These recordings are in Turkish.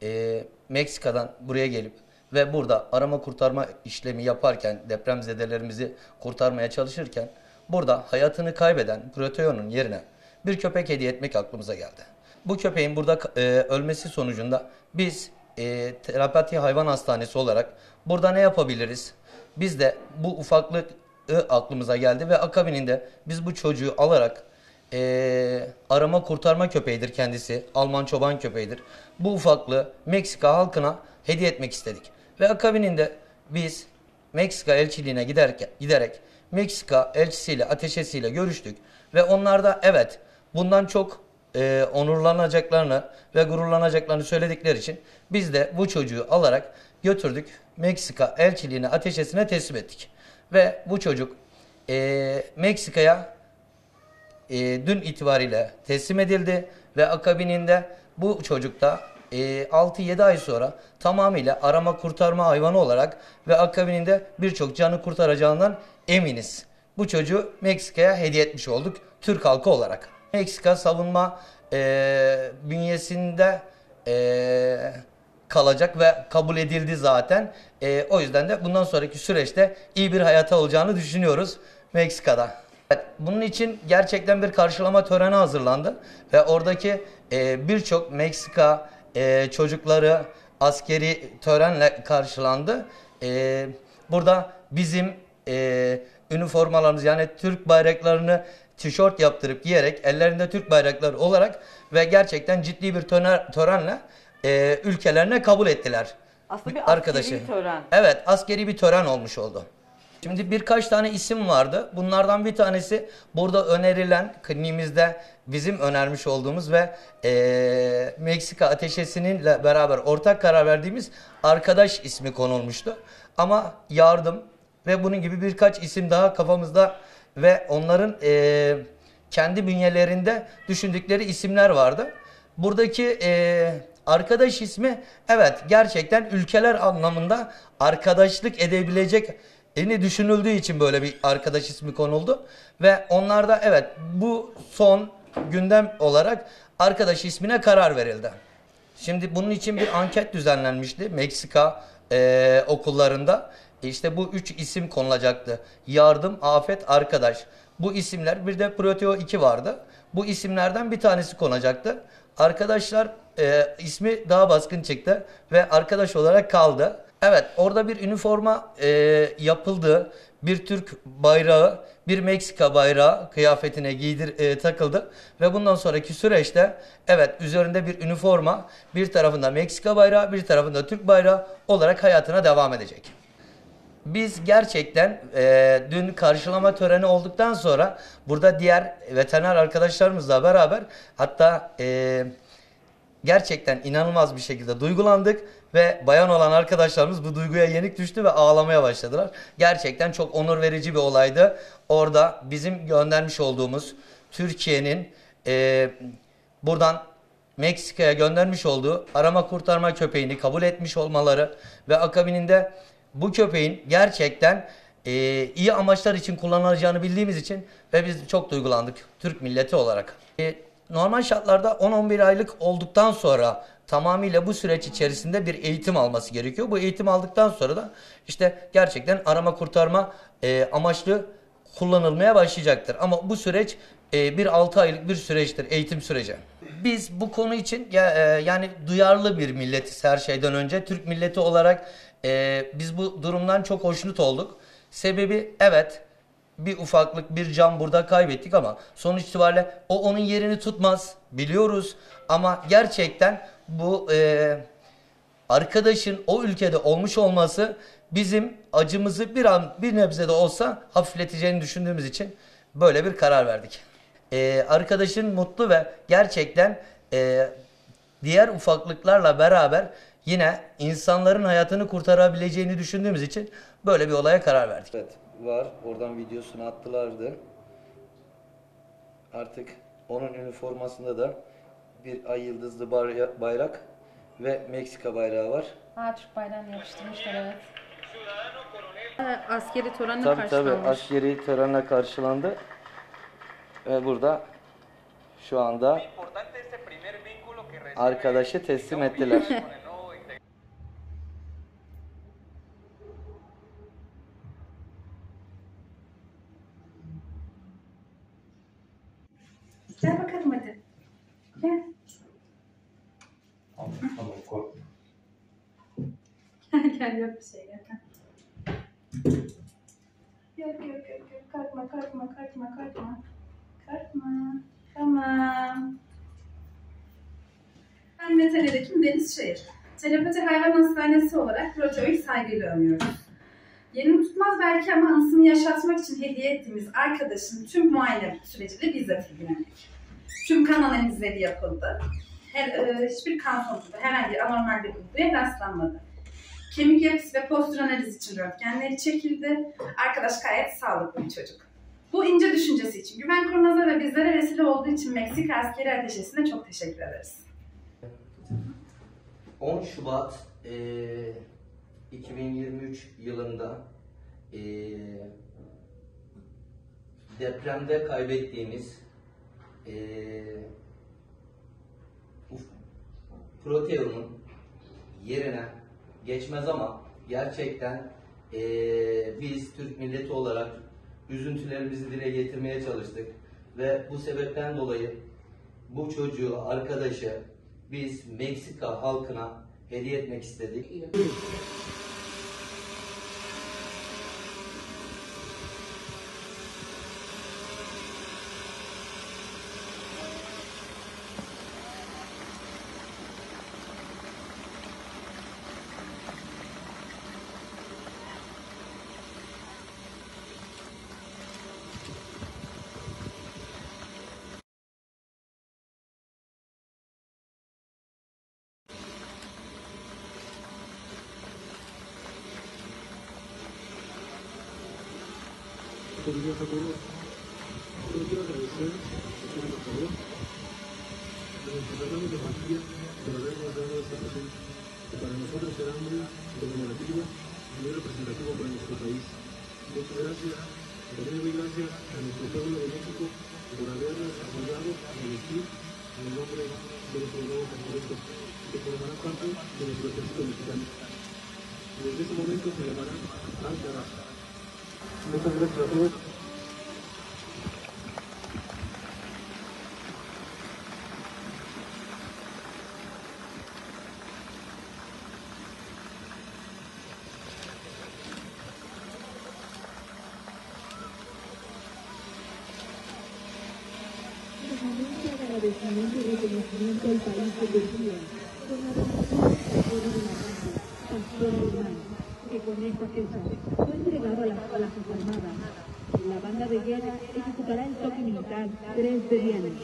Meksika'dan buraya gelip ve burada arama kurtarma işlemi yaparken depremzedelerimizi kurtarmaya çalışırken burada hayatını kaybeden Proteo'nun yerine bir köpek hediye etmek aklımıza geldi. Bu köpeğin burada ölmesi sonucunda biz Terapati Hayvan Hastanesi olarak burada ne yapabiliriz? Biz de bu ufaklık aklımıza geldi ve akabininde biz bu çocuğu alarak arama kurtarma köpeğidir kendisi. Alman çoban köpeğidir. Bu ufaklığı Meksika halkına hediye etmek istedik. Ve akabininde biz Meksika elçiliğine giderek Meksika elçisiyle, ateşesiyle görüştük. Ve onlar da evet bundan çok onurlanacaklarını ve gururlanacaklarını söyledikleri için biz de bu çocuğu alarak götürdük. Meksika elçiliğine, ateşesine teslim ettik. Ve bu çocuk Meksika'ya dün itibariyle teslim edildi ve akabininde bu çocuk da 6-7 ay sonra tamamıyla arama kurtarma hayvanı olarak ve akabininde birçok canı kurtaracağından eminiz. Bu çocuğu Meksika'ya hediye etmiş olduk Türk halkı olarak. Meksika savunma bünyesinde kalacak ve kabul edildi zaten. O yüzden de bundan sonraki süreçte iyi bir hayata olacağını düşünüyoruz Meksika'da. Evet, bunun için gerçekten bir karşılama töreni hazırlandı ve oradaki birçok Meksika çocukları askeri törenle karşılandı. Burada bizim üniformalarımız yani Türk bayraklarını tişört yaptırıp giyerek ellerinde Türk bayrakları olarak ve gerçekten ciddi bir törenle ülkelerine kabul ettiler. Aslında bir askeri bir tören. Evet, askeri bir tören olmuş oldu. Şimdi birkaç tane isim vardı. Bunlardan bir tanesi burada önerilen, kliniğimizde bizim önermiş olduğumuz ve Meksika Ateşesi'ninle beraber ortak karar verdiğimiz arkadaş ismi konulmuştu. Ama yardım ve bunun gibi birkaç isim daha kafamızda ve onların kendi bünyelerinde düşündükleri isimler vardı. Buradaki arkadaş ismi evet gerçekten ülkeler anlamında arkadaşlık edebilecek düşünüldüğü için böyle bir arkadaş ismi konuldu. Ve onlarda evet bu son gündem olarak arkadaş ismine karar verildi. Şimdi bunun için bir anket düzenlenmişti Meksika okullarında. İşte bu 3 isim konulacaktı. Yardım, afet, arkadaş. Bu isimler bir de Proteo 2 vardı. Bu isimlerden bir tanesi konacaktı. Arkadaşlar ismi daha baskın çıktı ve arkadaş olarak kaldı. Evet orada bir üniforma yapıldı. Bir Türk bayrağı, bir Meksika bayrağı kıyafetine takıldı. Ve bundan sonraki süreçte evet üzerinde bir üniforma, bir tarafında Meksika bayrağı, bir tarafında Türk bayrağı olarak hayatına devam edecek. Biz gerçekten dün karşılama töreni olduktan sonra burada diğer veteriner arkadaşlarımızla beraber hatta gerçekten inanılmaz bir şekilde duygulandık ve bayan olan arkadaşlarımız bu duyguya yenik düştü ve ağlamaya başladılar. Gerçekten çok onur verici bir olaydı. Orada bizim göndermiş olduğumuz Türkiye'nin buradan Meksika'ya göndermiş olduğu arama kurtarma köpeğini kabul etmiş olmaları ve akabininde bu köpeğin gerçekten iyi amaçlar için kullanılacağını bildiğimiz için ve biz çok duygulandık Türk milleti olarak. Normal şartlarda 10-11 aylık olduktan sonra tamamıyla bu süreç içerisinde bir eğitim alması gerekiyor. Bu eğitim aldıktan sonra da işte gerçekten arama kurtarma amaçlı kullanılmaya başlayacaktır. Ama bu süreç bir 6 aylık bir süreçtir, eğitim süreci. Biz bu konu için yani duyarlı bir milletiz her şeyden önce. Türk milleti olarak biz bu durumdan çok hoşnut olduk. Sebebi evet bir ufaklık bir can burada kaybettik ama sonuç itibariyle o onun yerini tutmaz biliyoruz. Ama gerçekten bu arkadaşın o ülkede olmuş olması bizim acımızı bir nebze de olsa hafifleteceğini düşündüğümüz için böyle bir karar verdik. Arkadaşın mutlu ve gerçekten diğer ufaklıklarla beraber yine insanların hayatını kurtarabileceğini düşündüğümüz için böyle bir olaya karar verdik. Evet var. Oradan videosunu attılardı. Artık onun üniformasında da bir ay yıldızlı bayrak ve Meksika bayrağı var. Türk bayrağını yapıştırmışlar evet. Askeri törenle Tabii karşılanmış. askeri törenle karşılandı. Ve burada şu anda arkadaşı teslim ettiler. Tamam, korkma. Gel yok bir şey gel. Yok. Korkma. Tamam. Ben Metal Hekim Deniz Şehir. Telepati Hayvan Hastanesi olarak Proteo'yu saygıyla anıyoruz. Yerini tutmaz belki ama anısını yaşatmak için hediye ettiğimiz arkadaşın tüm muayene süreciyle bizzat ilgilendik. Tüm kan analizleri yapıldı. Hiçbir kan sonucunda herhangi bir anormal bir bulguya rastlanmadı. Kemik yapısı ve postür analizi için röntgenleri çekildi. Arkadaş gayet sağlıklı bir çocuk. Bu ince düşüncesi için, güven kurmaza ve bizlere vesile olduğu için Meksika Askeri Ateşesi'ne çok teşekkür ederiz. 10 Şubat 2023 yılında depremde kaybettiğimiz Proteo'nun yerine geçmez ama gerçekten biz Türk milleti olarak üzüntülerimizi dile getirmeye çalıştık ve bu sebepten dolayı bu çocuğu, arkadaşı biz Meksika halkına hediye etmek istedik. Buenos días a todos. Yo quiero agradecer, por favor, a nuestros hermanos de familia por habernos dado esta presente, que para nosotros será muy conmemorativa y muy representativo para nuestro país. Muchas gracias. También doy gracias a nuestro pueblo de México por habernos apoyado a vestir en el nombre de nuestro nuevo campamento, que formará parte de nuestro ejército mexicano. Desde este momento se llamará Alcaraz. Muchas gracias a todos. Agradecimiento y reconocimiento al país de Turquía por la donación de la Pastor Hermano, que con esta fecha fue entregado a las Fuerzas Armadas. La banda de guerra ejecutará el toque militar 3 de viernes.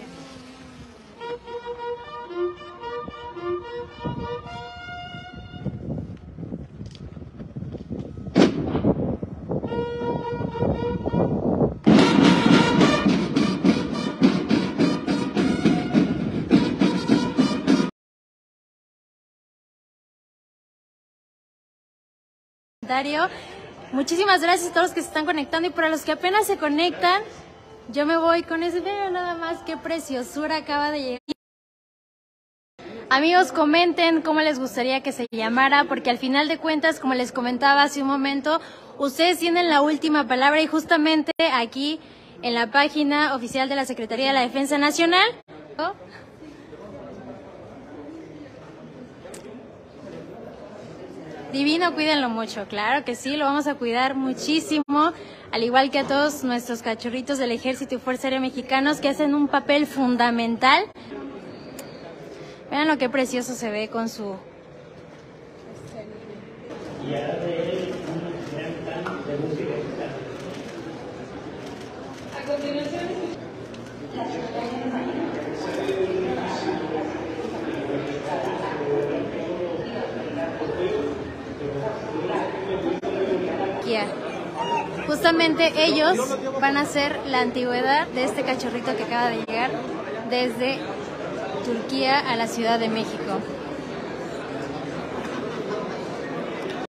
Muchísimas gracias a todos los que se están conectando y para los que apenas se conectan, yo me voy con ese video nada más. Qué preciosura acaba de llegar. Amigos, comenten cómo les gustaría que se llamara, porque al final de cuentas, como les comentaba hace un momento, ustedes tienen la última palabra y justamente aquí en la página oficial de la Secretaría de la Defensa Nacional. Divino, cuídenlo mucho, claro que sí, lo vamos a cuidar muchísimo, al igual que a todos nuestros cachorritos del Ejército y Fuerza Aérea Mexicanos que hacen un papel fundamental. Vean lo que precioso se ve con su... A continuación, Justamente ellos van a ser la antigüedad de este cachorrito que acaba de llegar desde Turquía a la Ciudad de México.